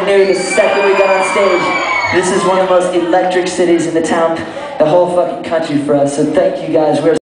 knew the second we got on stage. This is one of the most electric cities in the town, the whole fucking country for us. So thank you guys.